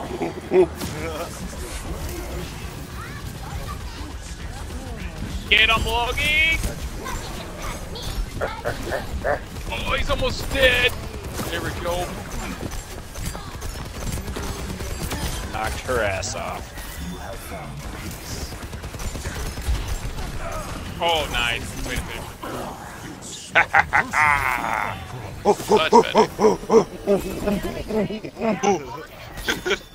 Get him, Logie! Oh, he's almost dead. There we go. Knocked her ass off. Oh, nice. Wait a minute. Much better.